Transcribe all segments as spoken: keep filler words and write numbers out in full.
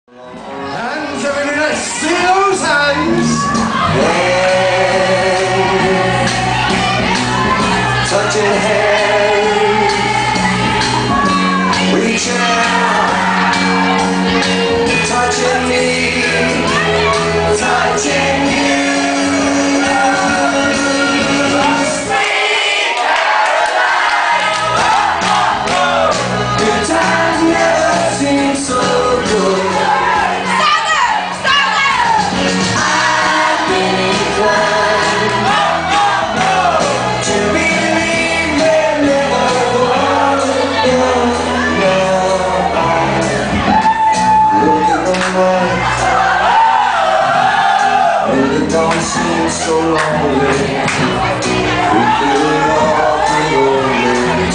Hands, everybody, let's see those hands! Hands, touching hands, reach out, touching me, touching you. Good times never seem so good. Don't seem so lonely. We feel it all too lonely.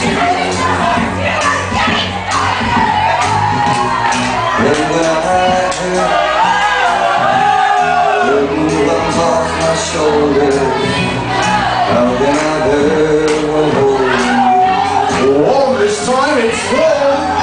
When I had her, putting thumbs off my shoulders, how can I ever hold you? Oh, this time it's full.